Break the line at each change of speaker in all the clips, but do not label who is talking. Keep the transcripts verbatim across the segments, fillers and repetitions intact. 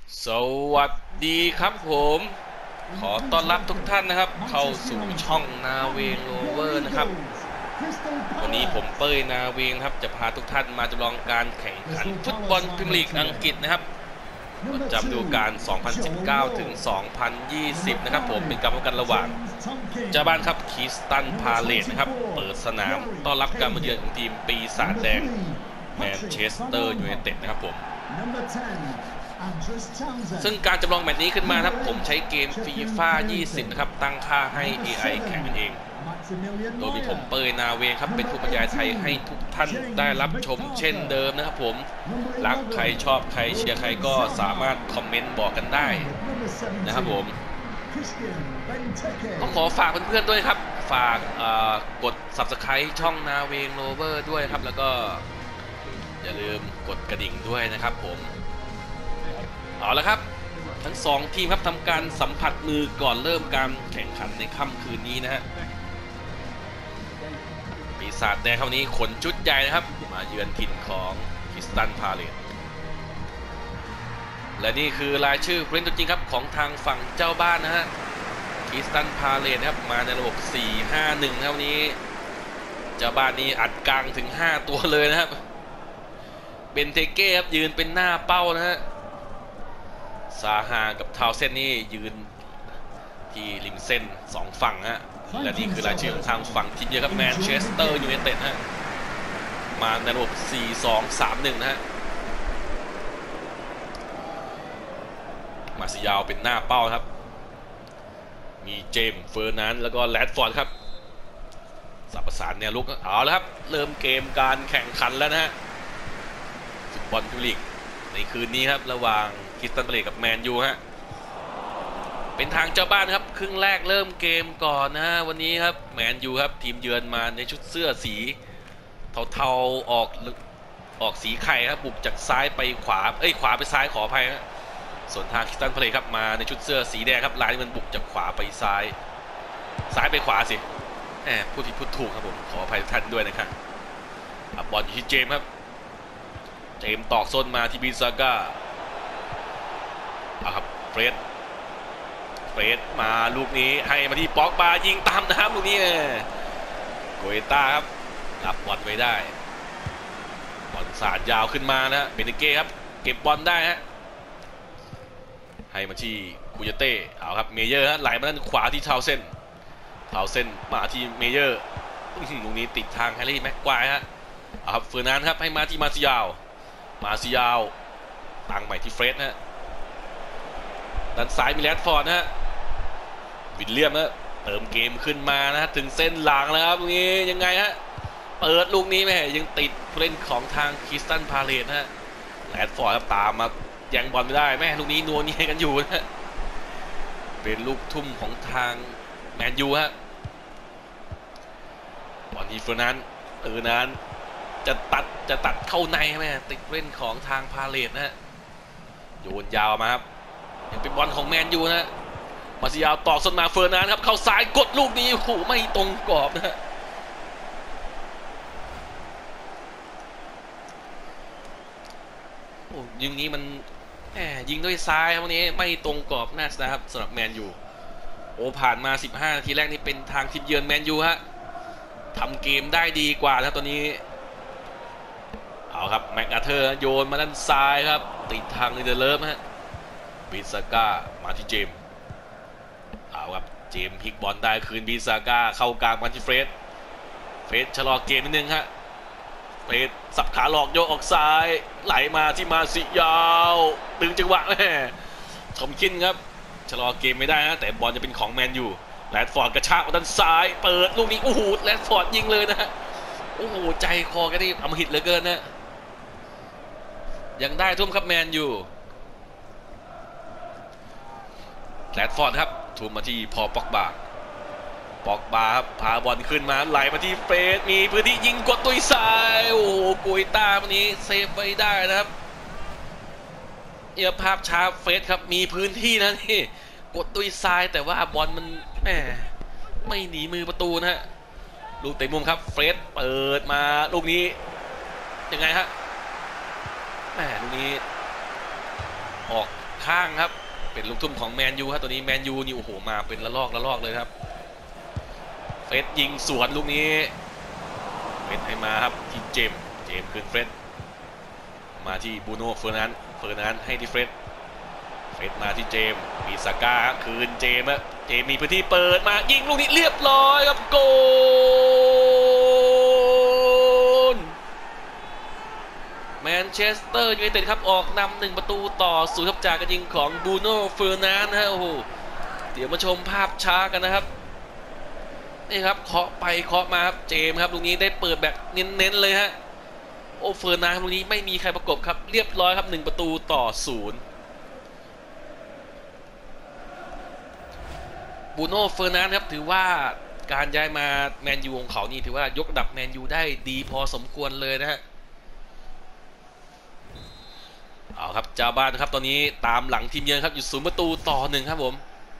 สวัสดีครับผมขอต้อนรับทุกท่านนะครับเข้าสู่ช่องนาเวงโรเวอร์นะครับวันนี้ผมเป้ยนาเวงครับจะพาทุกท่านมาจำลองการแข่งขันฟุตบอลพรีเมียร์ลีกอังกฤษนะครับประจำฤดูกาล สองพันสิบเก้า ถึง สองพันยี่สิบ นะครับผมเป็นการพบกันระหว่างเจ้าบ้านครับคริสตัลพาเลซนะครับเปิดสนามต้อนรับการมาเยือนของทีมปีศาจแดงแมนเชสเตอร์ยูไนเต็ดนะครับผมซึ่งการจำลองแมตช์นี้ขึ้นมาครับผมใช้เกมฟีฟ่ายี่สิบนะครับตั้งค่าให้ เอ ไอ แข่งกันเองโดยมีผมเปยนาเวงครับเป็นผู้บรรยายไทยให้ทุกท่านได้รับชมเช่นเดิมนะครับผมรักใครชอบใครเชียร์ใครก็สามารถคอมเมนต์บอกกันได้นะครับผมก็ขอฝากเพื่อนๆด้วยครับฝากกด ซับสไครบ์ ช่องนาเวงโรเวอร์ด้วยครับแล้วก็อย่าลืมกดกระดิ่งด้วยนะครับผมเอาละครับทั้งสองทีมครับทำการสัมผัสมือก่อนเริ่มการแข่งขันในค่ำคืนนี้นะฮะปีศาจแดงคราวนี้ขนชุดใหญ่นะครับมาเยือนถิ่นของคริสตัลพาเลซและนี่คือรายชื่อผู้เล่นตัวจริงครับของทางฝั่งเจ้าบ้านนะฮะคริสตัลพาเลซนะครับมาในระบบ สี่ ห้า หนึ่ง ครับวันนี้เจ้าบ้านนี้อัดกลางถึงห้าตัวเลยนะครับเบนเทเก้ครับยืนเป็นหน้าเป้านะฮะซาฮากับทาวเส้นนี่ยืนที่ริมเส้นสองฝั่งฮะและนี่คือรายชื่อของทางฝั่งทีมเยือนครับแมนเชสเตอร์ยูไนเต็ดฮะมาในระบบ สี่ สอง สาม หนึ่ง นะฮะมาซิยาวเป็นหน้าเป้าครับมีเจมส์เฟอร์นันด์แล้วก็แรดฟอร์ดครับสับประสานแนวลุกเอาแล้วครับเริ่มเกมการแข่งขันแล้วนะฮะฟุตบอลพรีเมียร์ลีกในคืนนี้ครับระหว่างคริสตัลพาเลซกับแมนยูฮะเป็นทางเจ้าบ้านครับครึ่งแรกเริ่มเกมก่อนนะฮะวันนี้ครับแมนยูครับทีมเยือนมาในชุดเสื้อสีเทาๆออกออกสีไข่ครับบุกจากซ้ายไปขวาเอ้ยขวาไปซ้ายขออภัยฮะส่วนทางคริสตัลพาเลซครับมาในชุดเสื้อสีแดงครับลายมันบุกจากขวาไปซ้ายซ้ายไปขวาสิแหมพูดผิดพูดถูกครับผมขออภัยท่านด้วยนะครับบอลอยู่ที่เจมส์ครับเจมส์ตอกส้นมาที่บินซาก้าเอาครับเฟรดเฟรดมาลูกนี้ให้มาที่ป็อกบายิงตามน้ำลูกนี้โกเอต้าครับรับบอลไว้ได้บอลสาดยาวขึ้นมานะเบนเก้ครับเก็บบอลได้ฮะให้มาที่คูยาเต้เอาครับเมเยอร์ฮะไหลมาด้านขวาที่ทาวเซนทาวเซนมาที่เมเยอร์ลูกนี้ติดทางแฮร์รี่แม็กควายฮะเอาครับเฟอร์นันด์ครับให้มาที่มาซิยาวมาซิยาวตั้งใหม่ที่เฟรดนะด้านซ้ายมีแรดฟอร์ดนะฮะวิลเลียมนะเติมเกมขึ้นมานะถึงเส้นหลังแล้วครับตรงนี้ยังไงฮะเปิดลูกนี้แม่ยังติดผู้เล่นของทางคริสตัลพาเลซนะฮะแรดฟอร์ดครับตามมายังบอลไม่ได้แม่ลูกนี้นัวเนียกันอยู่นะเป็นลูกทุ่มของทางแมนยูฮะบอลที่เฟอร์นันด์เออนั้นจะตัดจะตัดเข้าในแม่ติดเล่นของทางพาเลซนะฮะโยนยาวมาครับยังเป็นบอลของแมนยูนะมาซิยาวต่อส้นมาเฟอร์นันด์ครับเข้าซ้ายกดลูกนี้โอ้โหไม่ตรงกรอบนะฮะโอ้ยิงนี้มันแหมยิงด้วยซ้ายวันนี้ไม่ตรงกรอบน่าจะนะครับสำหรับแมนยูโอ้ผ่านมาสิบห้านาทีแรกนี่เป็นทางทีมเยือนแมนยูฮะทำเกมได้ดีกว่านะตัวนี้เอาครับแม็กอาเธอร์โยนมาด้านซ้ายครับติดทางในเดอร์เลิฟฮะบิซาก้ามาที่เจมเอาครับเจมพลิกบอลได้คืนบิซาก้าเข้ากลางมาที่เฟรดเฟรดชะลอเกมนิดนึงฮะเฟรดสับขาหลอกโยกออกซ้ายไหลมาที่มาซิยาวตึงจังหวะแม่ทอมคินครับชะลอเกมไม่ได้นะแต่บอลจะเป็นของแมนยูแรดฟอร์ดกระชากมาด้านซ้ายเปิดลูกนี้โอ้โหแรดฟอร์ดยิงเลยนะโอ้โหใจคอกันนี่อำมหิตเหลือเกินนะยังได้ทุ่มครับแมนยูแรดฟอร์ดครับทุ่มมาที่พอป็อกบาป็อกบาครับพาบอลขึ้นมาไหลมาที่เฟสมีพื้นที่ยิงกดตุยซ้ายโอ้โหกุยต้าวันนี้เซฟไว้ได้นะครับเอียภาพช้าเฟสครับมีพื้นที่นะนี่กดตุยซ้ายแต่ว่าบอลมันแหมไม่หนีมือประตูนะฮะลูกเตะมุมครับเฟสเปิดมาลูกนี้ยังไงฮะแหมลูกนี้ออกข้างครับเป็นลูกทุ่มของแมนยูครับตัวนี้แมนยูนี่โอ้โหมาเป็นละลอกละลอกเลยครับเฟรดยิงสวนลูกนี้เฟรดให้มาครับที่เจมเจมคืนเฟรดมาที่บูโน่เฟอร์นันเฟอร์นันให้ที่เฟรดเฟรดมาที่เจมมีซาก้าคืนเจมอะเจมมีพื้นที่เปิดมายิงลูกนี้เรียบร้อยครับโกลแมนเชสเตอร์ยูไนเต็ดครับออกนำหนึ่งประตูต่อศูนย์ครับจากการยิงของบูโน่เฟอร์นันฮะโอ้โหเดี๋ยวมาชมภาพช้ากันนะครับนี่ครับเคาะไปเคาะมาครับเจมครับลูกนี้ได้เปิดแบบเน้นๆเลยฮะโอ้เฟอร์นันลูกนี้ไม่มีใครประกบครับเรียบร้อยครับหนึ่งประตูต่อศูนย์บูโน่เฟอร์นันครับถือว่าการย้ายมาแมนยูของเขานี่ถือว่ายกระดับแมนยูได้ดีพอสมควรเลยนะฮะเอาครับเจ้าบ้านครับตอนนี้ตามหลังทีมเยือนครับอยู่ศูนย์ประตูต่อหนึ่งครับผม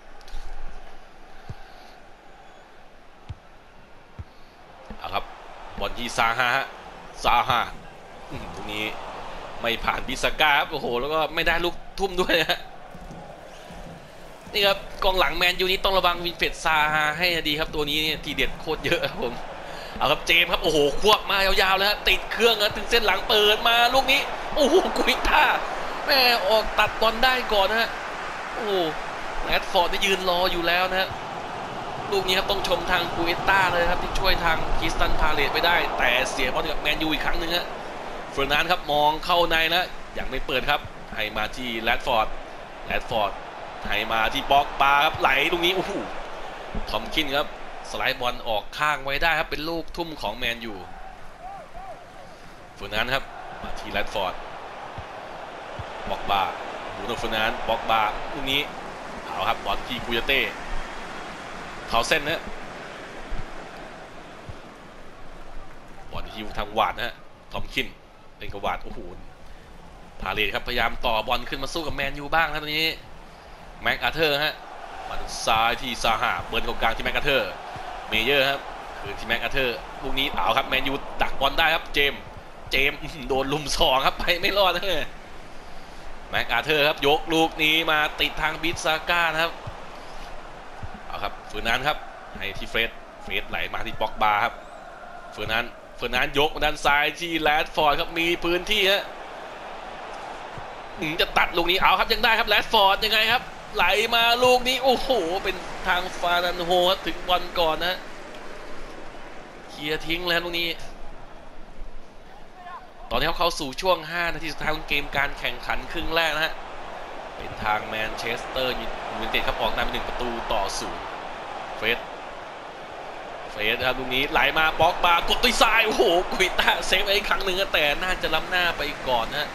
เอาครับบอลที่ซาฮาฮะซาฮาตรงนี้ไม่ผ่านบิสก้าครับโอ้โหแล้วก็ไม่ได้ลูกทุ่มด้วยนะนี่ครับกองหลังแมนยูนี้ต้องระวังวินเฟรดซาฮาให้ดีครับตัวนี้ทีเด็ดโคตรเยอะครับผมเอาครับเจมครับโอ้โหควบมายาวๆเลยฮะติดเครื่องนะถึงเส้นหลังเปิดมาลูกนี้โอ้โหกุยท่าแม่ออกตัดบอลได้ก่อนนะฮะโอ้แรดฟอร์ดได้ยืนรออยู่แล้วนะฮะลูกนี้ครับต้องชมทางกุยต้าเลยครับที่ช่วยทางคริสตันพาเลตไปได้แต่เสียบอลกับแมนยูอีกครั้งหนึ่งฮะเฟอร์นันด์ครับมองเข้าในแล้วยังไม่เปิดครับให้มาที่แรดฟอร์ดแรดฟอร์ดให้มาที่บ็อกบาครับไหลตรงนี้โอ้โหทอมคินครับสไลด์บอลออกข้างไว้ได้ครับเป็นลูกทุ่มของแมนยูเฟอร์นันด์ครับมาที่แรดฟอร์ดบ็อกบาบูโน่เฟอร์นันด์บ็อกบาลูกนี้เอาครับบอลที่กุยเต้เท้าเส้นนะบอลที่ทางวาดนะฮะทอมคินเป็นกวาดโอ้โหพาเลทครับพยายามต่อบอลขึ้นมาสู้กับแมนยูบ้างครับตอนนี้แม็กอาเธอร์ฮะมาซ้ายที่ซาฮาเบิร์นตรงกลางที่แม็กอาเธอร์เมเยอร์ครับคืนที่แม็กอาเธอร์ลูกนี้เอาครับแมนยูดักบอลได้ครับเจมเจมโดนลุมสองครับไปไม่รอดนะแม็กอาเธอร์ครับยกลูกนี้มาติดทางบิสซาก้านะครับเอาครับเฟอร์นันด์ครับให้ที่เฟรดเฟรดไหลมาที่บ็อกบาครับเฟอร์นันด์เฟอร์นันด์ยกด้านซ้ายที่แรดฟอร์ดครับมีพื้นที่ฮะจะตัดลูกนี้เอาครับยังได้ครับแรดฟอร์ดยังไงครับไหลมาลูกนี้โอ้โหเป็นทางฟานันโฮถึงบอลก่อนนะเคลียร์ทิ้งแล้วลูกนี้ตอนนี้เขาเข้าสู่ช่วงห้านาทีสุดท้ายของเกมการแข่งขันครึ่งแรกนะฮะเป็นทางแมนเชสเตอร์ยูไนเต็ดครับออกนำไปหนึ่งประตูต่อศูนย์เฟรดเฟรดครับลูกนี้ไหลมาบ็อกบากดด้วยซ้ายโอ้โหกุยต้าเซฟไว้อีกครั้งหนึ่งแต่น่าจะล้ำหน้าไปก่อนนะ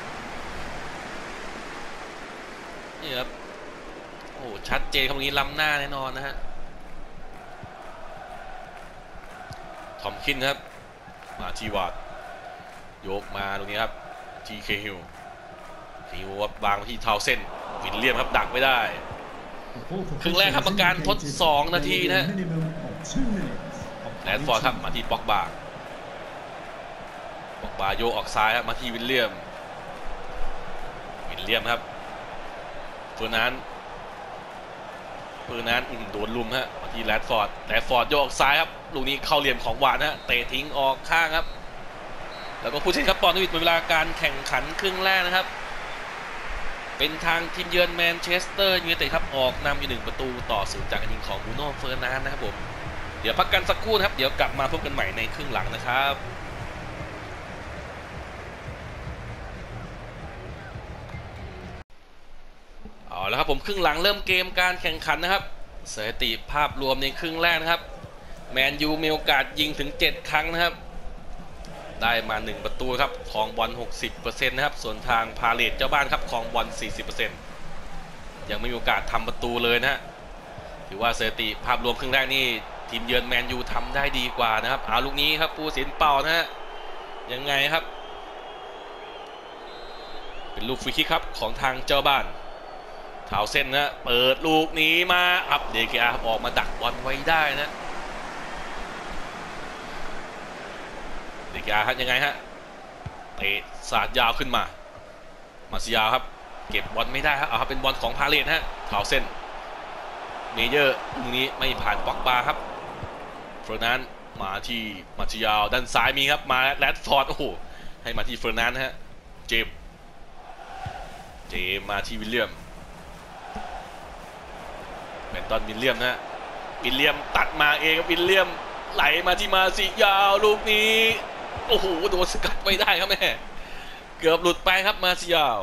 นี่ครับโอ้ชัดเจนครับตรงนี้ล้ำหน้าแน่นอนนะฮะทอมคินครับมาทีวาดยกมาตรงนี้ครับทีเคฮิลฮิลวางที่เท้าเส้นวินเลียมครับดักไม่ได้ครึ่งแรกครับประการทดสองนาทีนะแรดฟอร์ดครับมาที่บ็อกบาบ็อกบาโยกออกซ้ายครับมาที่วินเลียมวินเลียมครับเฟอร์นันด์เฟอร์นันด์โดนลุมฮะมาที่แรดฟอร์ดแรดฟอร์ดโยกออกซ้ายครับลูกนี้เข้าเหลี่ยมของวานฮะเตะทิ้งออกข้างครับแล้วก็ผู้เล่นครับปอนด์วิดเวลาการแข่งขันครึ่งแรกนะครับเป็นทางทีมเยือนแมนเชสเตอร์ยูไนเต็ดครับออกนำอยู่หนึ่งประตูต่อศูนย์จากการยิงของบูโน่เฟอร์นันด์นะครับผมเดี๋ยวพักกันสักครู่นะครับเดี๋ยวกลับมาพบกันใหม่ในครึ่งหลังนะครับเอาแล้วครับผมครึ่งหลังเริ่มเกมการแข่งขันนะครับสถิติภาพรวมในครึ่งแรกนะครับแมนยูมีโอกาสยิงถึงเจ็ดครั้งนะครับได้มาหนึ่งประตูครับครองบอล หกสิบเปอร์เซ็นต์ นะครับส่วนทางพาเลทเจ้าบ้านครับครองบอล สี่สิบเปอร์เซ็นต์ ยังไม่มีโอกาสทำประตูเลยนะฮะถือว่าสถิติภาพรวมครึ่งแรกนี่ทีมเยือนแมนยูทำได้ดีกว่านะครับเอาลูกนี้ครับปูสินเป่านะฮะยังไงครับเป็นลูกฟรีคิกครับของทางเจ้าบ้านเท้าเส้นนะเปิดลูกนี้มาอัพเดเกียออกมาดักบอลไว้ได้นะเดเกียครับยังไงฮะเตะสาดยาวขึ้นมามาซิยาครับเก็บบอลไม่ได้ครับเอาครับเป็นบอลของพาเลตฮะเท้าเส้นเมเยอร์ตรงนี้ไม่ผ่านบ็อกบาครับเฟอร์นันด์มาที่มาติยาวด้านซ้ายมีครับมาแรดฟอร์ดโอ้โหให้มาที่เฟอร์นันด์ฮะเจมเจมมาที่วิลเลียมเป็นตอนวิลเลียมนะวิลเลียมตัดมาเองครับวิลเลียมไหลมาที่มาติยาวลูกนี้โอ้โหโดนสกัดไม่ได้ครับแม่เกือบหลุดไปครับมาติยาว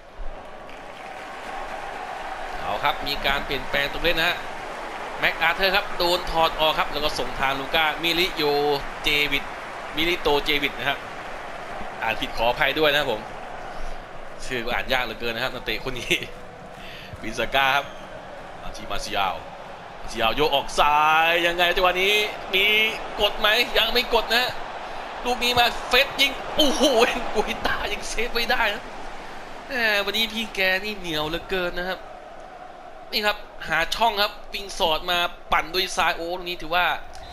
เอาครับมีการเปลี่ยนแปลงตรงเล่นนะฮะแม็กอาร์เธอร์ครับโดนถอดออกครับแล้วก็ส่งทางลูก้ามิลิโยเจวิดมิลิโตเจวิดนะครับอ่านผิดขออภัยด้วยนะครับผมชื่อก็อ่านยากเหลือเกินนะครับนักเตะคนนี้วินซาก้าครับมาที่มาซิยาวมาซิยาวโยกออกซ้ายยังไงจังหวะนี้มีกดไหมยังไม่กดนะลูกนี้มาเฟสยิงโอ้โหกุยตายังเซฟไว้ได้นะวันนี้พี่แกนี่เหนียวเหลือเกินนะครับนี่ครับหาช่องครับปิงสอดมาปั่นด้วยซ้ายโอ้ตรงนี้ถือว่า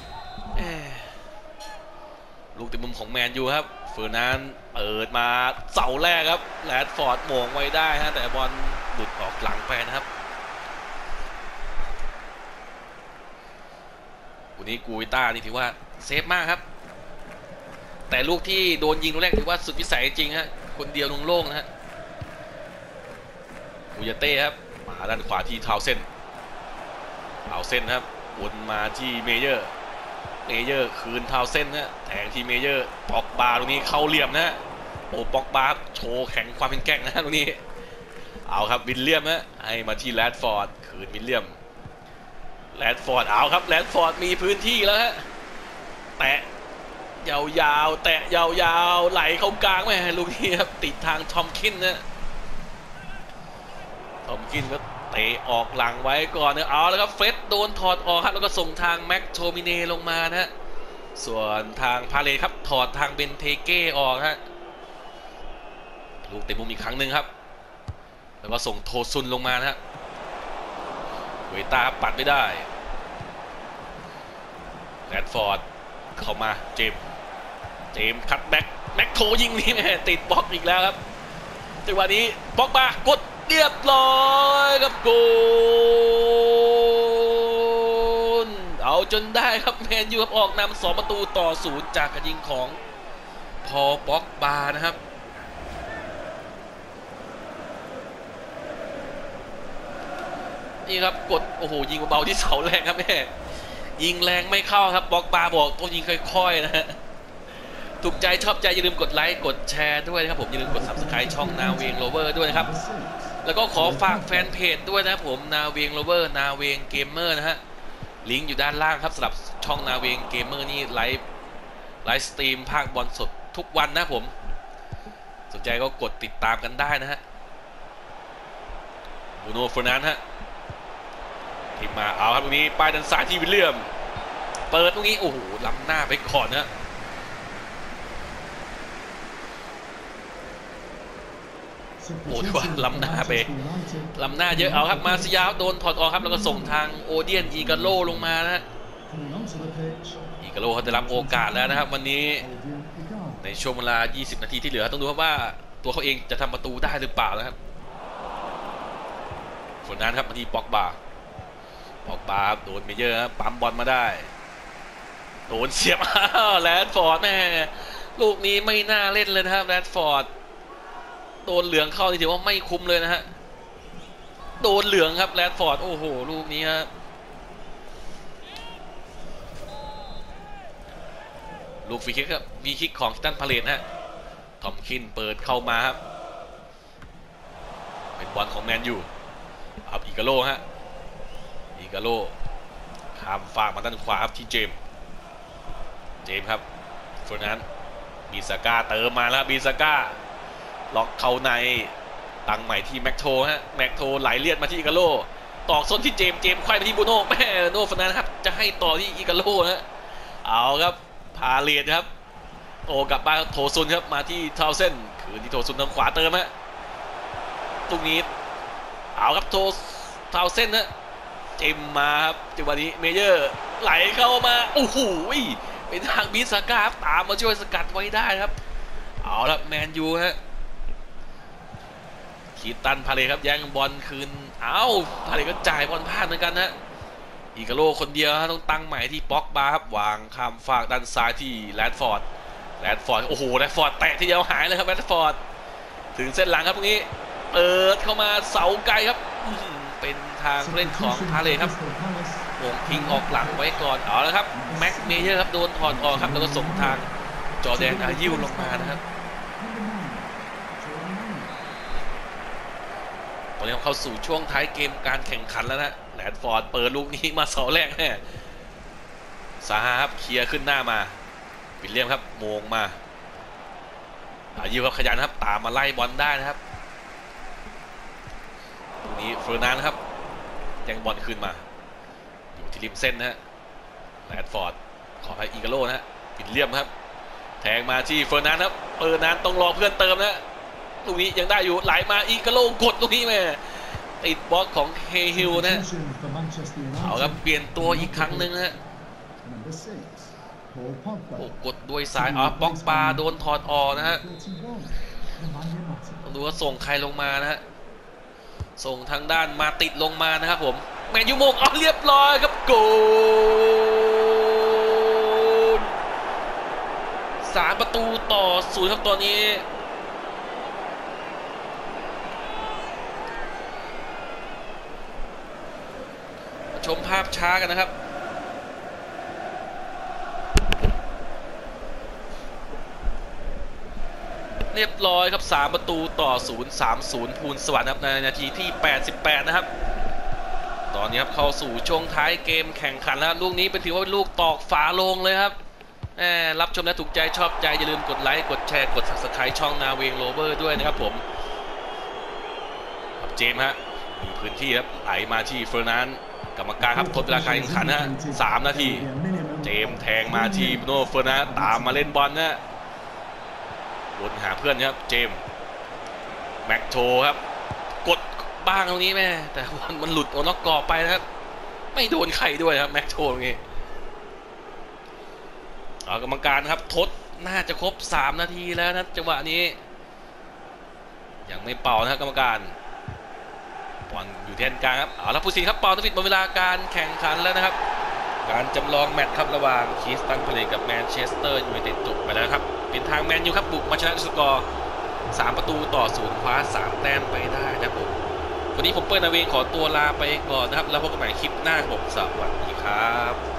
ลูกเต็มมุมของแมนยูครับเฟอร์นันด์เปิดมาเสาแรกครับแรดฟอร์ดโหม่งไว้ได้ฮะแต่บอลหลุดออกหลังไปนะครับวันนี้กูอิต้านี่ถือว่าเซฟมากครับแต่ลูกที่โดนยิงลูกแรกถือว่าสุดวิสัยจริงฮะคนเดียวโล่งๆนะฮะกูยาเต้ครับมาด้านขวาที่เท้าเส้นเท้าเส้นครับวนมาที่เมเยอร์เมเยอร์คืนเท้าเส้นนะแทงที่เมเยอร์ปอกบาตรงนี้เข้าเหลี่ยมนะโอ้ปอกบาโชว์แข็งความเป็นแกร่งนะตรงนี้เอาครับวิลเลียมนะให้มาที่แรดฟอร์ดคืนวิลเลียมแรดฟอร์ดเอาครับแรดฟอร์ดมีพื้นที่แล้วฮะแตะยาวๆแตะยาวๆไหลเข้ากลางไหมลูกนี้ครับติดทางทอมคินนะทอมคินก็เตะออกหลังไว้ก่อนเนอะเอาแล้วครับเฟสโดนถอดออกครับแล้วก็ส่งทางแม็กโทมิเน่ลงมานะฮะส่วนทางพาเลครับถอดทางเบนเทเก้ออกฮะลูกเตะมุมอีกครั้งหนึ่งครับแล้วก็ส่งโทซุนลงมานะฮะเวต้าปัดไม่ได้แรดฟอร์ดเข้ามาเจมเจมคัตแบ็กแม็กโทยิงนี่แม่ติดบล็อกอีกแล้วครับจังหวะนี้บล็อกมากดเรียบร้อยครับโกลเอาจนได้ครับแมนยูครับออกนำสองประตูต่อศูนย์จากการยิงของพอบ็อกบานะครับนี่ครับกดโอ้โหยิงเบาๆที่เสาแรกครับแม่ยิงแรงไม่เข้าครับบ็อกบาบอกต้องยิงค่อยๆนะฮะถูกใจชอบใจอย่าลืมกดไลค์กดแชร์ด้วยนะครับผมอย่าลืมกด ซับสไครบ์ ช่องนาเวงโรเวอร์ด้วยนะครับแล้วก็ขอฝากแฟนเพจด้วยนะครับผมนาเวงโรเวอร์นาเวงเกมเมอร์นะฮะลิงก์อยู่ด้านล่างครับสำหรับช่องนาเวงเกมเมอร์นี่ไลฟ์ไลฟ์สตรีมภาคบอลสดทุกวันนะผมสนใจก็กดติดตามกันได้นะฮะบูโน่ เฟอร์นันด์ฮะทีมมาเอาครับตรงนี้ป้ายด้านซ้ายที่วิลเลียมเปิดตรงนี้โอ้โหล้ำหน้าไปก่อนนะโอ้ถือว่าล้ำหน้าไปล้ำหน้าเยอะเอาครับมาซิยาวโดนถอดออกครับแล้วก็ส่งทางโอเดียนอีกาโลลงมานะฮะอีกาโลเขาจะรับโอกาสแล้วนะครับวันนี้ในช่วงเวลายี่สิบนาทีที่เหลือต้องดูว่าตัวเขาเองจะทำประตูได้หรือเปล่านะครับส่วนนั้นครับมาที่ป็อกบาป็อกบาโดนเมเยอร์ปั๊มบอลมาได้โดนเสียบแรดฟอร์ดแม่ลูกนี้ไม่น่าเล่นเลยนะครับแรดฟอร์ดโดนเหลืองเข้าถือว่าไม่คุ้มเลยนะฮะโดนเหลืองครับแรดฟอร์ดโอ้โหลูกนี้ฮะลูกฟรีคิกครับฟรีคิกของตันพาเลตฮะทอมคินเปิดเข้ามาครับเป็นบอลของแมนยูอัพอีกาโลฮะอีกาโลข้ามฝากมาด้านขวาครับที่เจมเจมครับเฟอร์นันด์บีซาก้าเติมมาแล้วบีซาก้าล็อกเข้าในตั้งใหม่ที่แม็กโทฮะแม็กโทไหลเลียดมาที่อีกาโลตอกส้นที่เจมเจมควายไปที่บูโน่แม่โน่ฟนันครับจะให้ต่อที่อีกาโลนะเอาครับพาเลตครับโตกลับมาโถซุนครับมาที่เทาเส้นคืนที่โถซุนทางขวาเติมฮะตรงนี้เอาครับโถเทาเส้นนะเจมมาครับจังหวะนี้เมเยอร์ไหลเข้ามาโอ้โหเป็นทางบิสก้าตามมาช่วยสกัดไว้ได้ครับเอาละแมนยูฮะคีตันพาเลครับแย่งบอลคืนเอ้าพาเลก็จ่ายบอลพลาดเหมือนกันนะอีกาโลคนเดียวต้องตั้งใหม่ที่ป็อกบาครับวางข้ามฝากด้านซ้ายที่แรดฟอร์ดแรดฟอร์ดโอ้โหแรดฟอร์ดแตะที่เดียวหายเลยครับแรดฟอร์ดถึงเส้นหลังครับตรงนี้เปิดเข้ามาเสาไกลครับเป็นทางเล่นของพาเลครับวงทิ้งออกหลังไว้ก่อนเอาแล้วครับแม็กเมเยอร์ครับโดนถอดออกครับแล้วก็ส่งทางจอร์แดนอายิวลงมานะครับตอนนี้เข้าสู่ช่วงท้ายเกมการแข่งขันแล้วนะแรดฟอร์ดเปิดลูกนี้มาเสาแรกแน่ซาฮาครับเคลียร์ขึ้นหน้ามาวิลเลียมครับโมงมาอายิวครับขยันครับตามมาไล่บอลได้นะครับตรงนี้เฟอร์นันด์ครับยังบอลคืนมาอยู่ที่ริมเส้นนะฮะแรดฟอร์ดขอให้อีกาโลนะฮะวิลเลียมครับแทงมาที่เฟอร์นันด์ครับเฟอร์นันด์ต้องรอเพื่อนเติมนะลูกนี้ยังได้อยู่ไหลมาอีกาโลกดลูกนี้แม่ติดบล็อกของเฮฮิลนะเอาครับเปลี่ยนตัวอีกครั้งหนึ่งนะฮะโอ้กดด้วยซ้ายอ๋อบ็อกปาโดนถอดออกนะฮะต้องดูว่าส่งใครลงมานะฮะส่งทางด้านมาติดลงมานะครับผมแมนยูโมงอ๋อเรียบร้อยครับโกลสามประตูต่อศูนย์ครับตอนนี้ชมภาพช้ากันนะครับเรียบร้อยครับสามประตูต่อศูนย์ สามศูนย์พูนสวรรค์ครับในนาทีที่แปดสิบแปดนะครับตอนนี้ครับเข้าสู่ช่วงท้ายเกมแข่งขันแล้วลูกนี้เป็นถือว่าเป็นลูกตอกฝาโลงเลยครับแหมรับชมและถูกใจชอบใจอย่าลืมกดไลค์กดแชร์กด ซับสไครบ์ ช่องนาเวงโรเวอร์ด้วยนะครับผมครับเจมส์ฮะมีพื้นที่ครับไหลมาที่เฟอร์นันด์กรรมการครับทดเวลาการแข่งขันฮะสามนาทีเจมส์แทงมาที่โนเฟอร์นันด์ตามมาเล่นบอลนะวนหาเพื่อนครับเจมส์แม็กโชครับกดบ้างตรงนี้แม่แต่บอลมันหลุดออกนอกกรอบไปนะครับไม่โดนใครด้วยครับแม็กโชตรงนี้เอากรรมการครับทดน่าจะครบสามนาทีแล้วนะจังหวะนี้ยังไม่เป่านะครับกรรมการบอลอยู่แทนกลางครับเอาละผู้สินครับเป่าตัดสินหมดเวลาการแข่งขันแล้วนะครับการจำลองแมตช์ครับระหว่างคีสตันพาเลซกับแมนเชสเตอร์ยูไนเต็ดจบไปแล้วครับเป็นทางแมนยูครับบุกมาชนะสกอร์สามประตูต่อศูนย์คว้าสามแต้มไปได้นะครับผมวันนี้ผมเปิ้ลนาเวงขอตัวลาไปก่อนนะครับแล้วพบกันใหม่คลิปหน้าผมสวัสดีครับ